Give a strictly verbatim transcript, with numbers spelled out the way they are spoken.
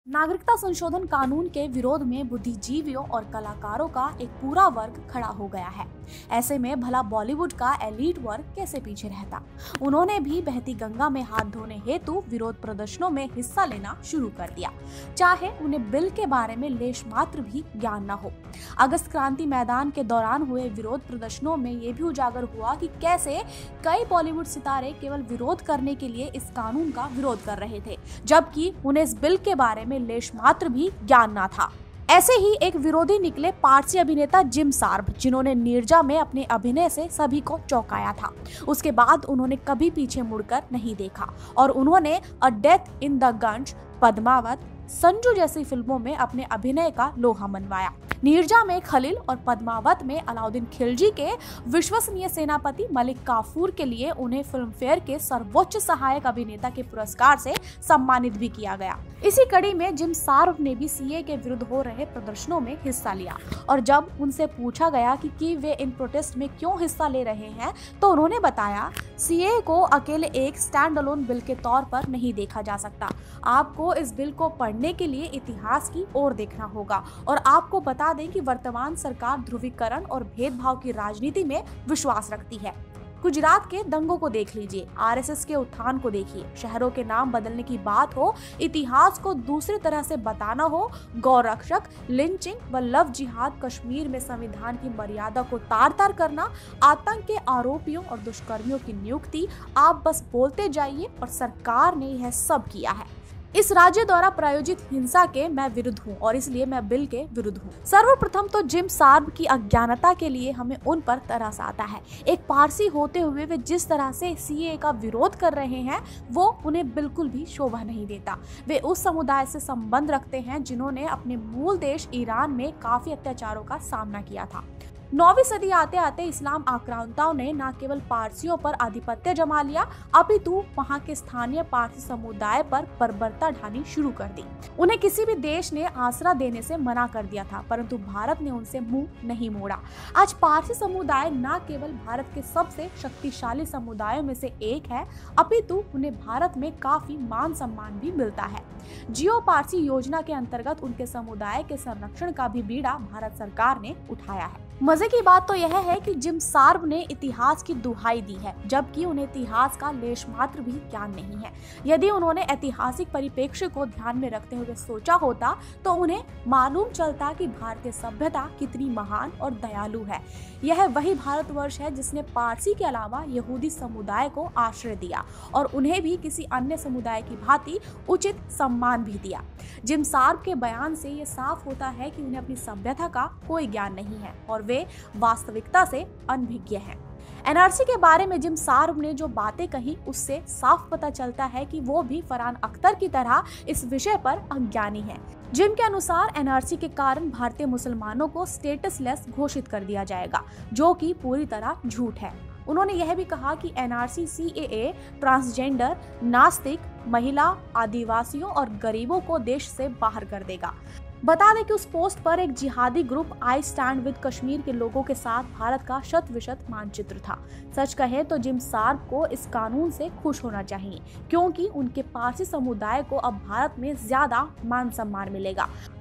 नागरिकता संशोधन कानून के विरोध में बुद्धिजीवियों और कलाकारों का एक पूरा वर्ग खड़ा हो गया है। ऐसे में भला बॉलीवुड का एलीट वर्ग कैसे पीछे रहता। उन्होंने भी बहती गंगा में हाथ धोने हेतु विरोध प्रदर्शनों में हिस्सा लेना शुरू कर दिया, चाहे उन्हें बिल के बारे में लेश मात्र भी ज्ञान न हो। अगस्त क्रांति मैदान के दौरान हुए विरोध प्रदर्शनों में ये भी उजागर हुआ कि कैसे कई बॉलीवुड सितारे केवल विरोध करने के लिए इस कानून का विरोध कर रहे थे, जबकि उन्हें इस बिल के बारे में लेश मात्र भी ज्ञान ना था। ऐसे ही एक विरोधी निकले पारसी अभिनेता जिम सार्ब, जिन्होंने नीरजा में अपने अभिनय से सभी को चौंकाया था। उसके बाद उन्होंने कभी पीछे मुड़कर नहीं देखा और उन्होंने a death in the Gunj, Padmaavat, Sanju जैसी फिल्मों में अपने अभिनय का लोहा मनवाया। नीरजा में खलील और पद्मावत में अलाउद्दीन खिलजी के विश्वसनीय सेनापति मलिक काफूर के लिए उन्हें फिल्म फेयर के सर्वोच्च सहायक अभिनेता के पुरस्कार से सम्मानित भी किया गया। इसी कड़ी में जिम सार्ब ने भी सीए के विरुद्ध हो रहे प्रदर्शनों में हिस्सा लिया और जब उनसे पूछा गया कि, कि वे इन प्रोटेस्ट में क्यों हिस्सा ले रहे हैं, तो उन्होंने बताया, सीए को अकेले एक स्टैंड अलोन बिल के तौर पर नहीं देखा जा सकता। आपको इस बिल को पढ़ने के लिए इतिहास की ओर देखना होगा और आपको बता दें कि वर्तमान सरकार ध्रुवीकरण और भेदभाव की राजनीति में विश्वास रखती है। गुजरात के दंगों को देख लीजिए, आरएसएस के उत्थान को देखिए, शहरों के नाम बदलने की बात हो, इतिहास को दूसरी तरह से बताना हो, गौरक्षक, लिंचिंग व लव जिहाद, कश्मीर में संविधान की मर्यादा को तार तार करना, आतंक के आरोपियों और दुष्कर्मियों की नियुक्ति, आप बस बोलते जाइए और सरकार ने यह सब किया है। इस राज्य द्वारा प्रायोजित हिंसा के मैं विरुद्ध हूँ और इसलिए मैं बिल के विरुद्ध हूँ। सर्वप्रथम तो जिम सार्ब की अज्ञानता के लिए हमें उन पर तरस आता है। एक पारसी होते हुए वे जिस तरह से सीए का विरोध कर रहे हैं वो उन्हें बिल्कुल भी शोभा नहीं देता। वे उस समुदाय से संबंध रखते हैं जिन्होंने अपने मूल देश ईरान में काफी अत्याचारों का सामना किया था। नौवीं सदी आते आते इस्लाम आक्रांताओं ने न केवल पारसियों पर आधिपत्य जमा लिया, अपितु वहां के स्थानीय पारसी समुदाय पर बर्बरता ढानी शुरू कर दी। उन्हें किसी भी देश ने आसरा देने से मना कर दिया था, परंतु भारत ने उनसे मुंह नहीं मोड़ा। आज पारसी समुदाय न केवल भारत के सबसे शक्तिशाली समुदायों में से एक है, अपितु उन्हें भारत में काफी मान सम्मान भी मिलता है। जियो पारसी योजना के अंतर्गत उनके समुदाय के संरक्षण का भी बीड़ा भारत सरकार ने उठाया है। मजे की बात तो यह है कि जिम सार्ब ने इतिहास की दुहाई दी है, जबकि उन्हें इतिहास का लेश मात्र भी ज्ञान नहीं है। यदि उन्होंने ऐतिहासिक परिप्रेक्ष्य को ध्यान में रखते हुए सोचा होता तो उन्हें मालूम चलता कि भारतीय सभ्यता कितनी महान और दयालु है। यह वही भारतवर्ष है जिसने पारसी के अलावा यहूदी समुदाय को आश्रय दिया और उन्हें भी किसी अन्य समुदाय की भांति उचित सम्मान भी दिया। जिम सार्ब के बयान से ये साफ होता है कि उन्हें अपनी सभ्यता का कोई ज्ञान नहीं है और वे वास्तविकता से अनभिज्ञ हैं। एनआरसी के बारे में जिम सार्ब ने जो बातें कही उससे साफ पता चलता है कि वो भी फरहान अख्तर की तरह इस विषय पर अज्ञानी है। जिम के अनुसार एनआरसी के कारण भारतीय मुसलमानों को स्टेटसलेस घोषित कर दिया जाएगा, जो कि पूरी तरह झूठ है। उन्होंने यह भी कहा कि एनआरसी सीएए ट्रांसजेंडर, नास्तिक, महिला, आदिवासियों और गरीबों को देश से बाहर कर देगा। बता दें कि उस पोस्ट पर एक जिहादी group I stand with Kashmir के लोगों के साथ भारत का शत विशत मानचित्र था। सच कहे तो जिम सार्ब को इस कानून से खुश होना चाहिए, क्योंकि उनके पारसी समुदाय को अब भारत में ज्यादा मान सम्मान मिलेगा।